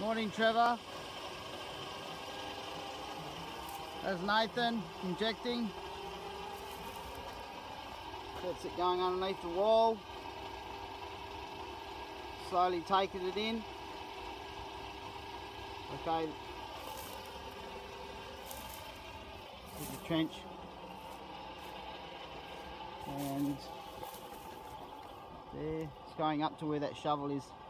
Morning, Trevor. There's Nathan injecting. Gets it going underneath the wall. Slowly taking it in. Okay. There's the trench. And there, it's going up to where that shovel is.